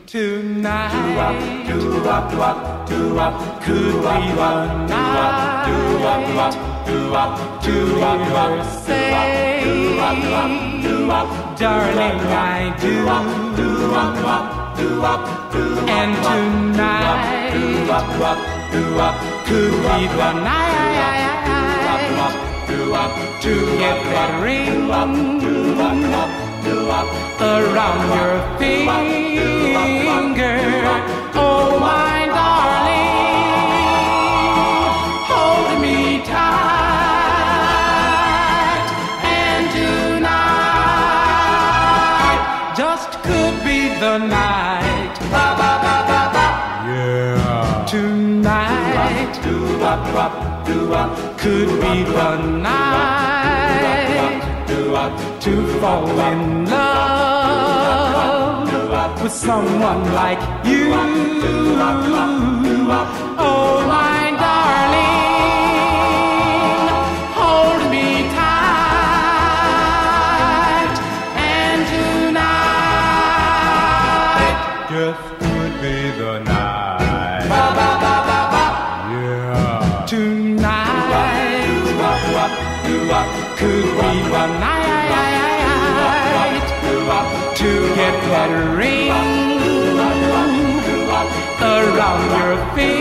Tonight could be the night to hear her say, darling, I do. And tonight could be the night to get that ring around your finger. Oh, my darling, hold me tight. And tonight just could be the night. Yeah. Tonight could be the night to fall in love with someone like you. Oh, my darling, hold me tight. And tonight just could be the night. Yeah. Tonight could be the night to get that ring around your finger.